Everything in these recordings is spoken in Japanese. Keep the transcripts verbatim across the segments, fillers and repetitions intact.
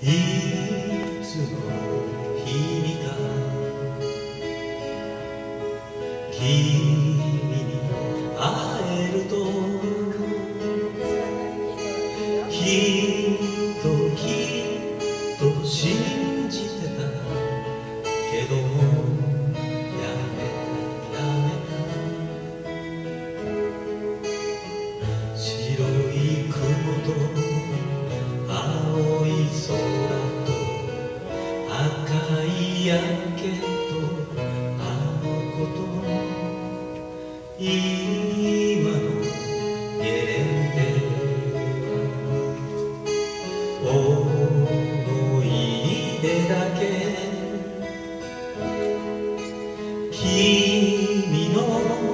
いつの日にか君に会えるときっときっと信じてたけどもやめたやめた白い雲と青い空と赤い焼けとあの子と今のゲレンデ思い出だけ君の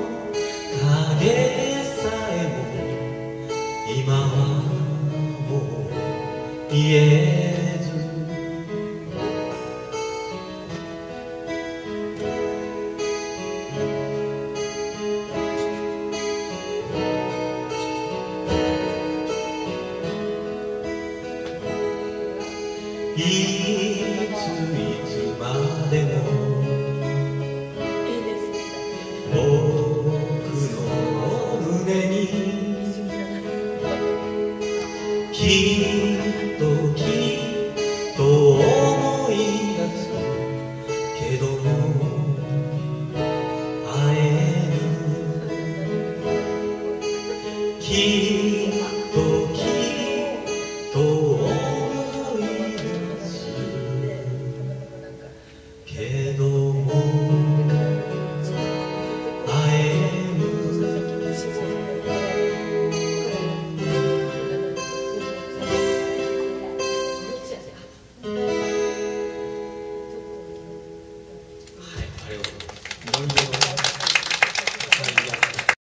影さえも今はもう言えずいついつまでも僕の胸にきっときっと思い出すけども会えぬき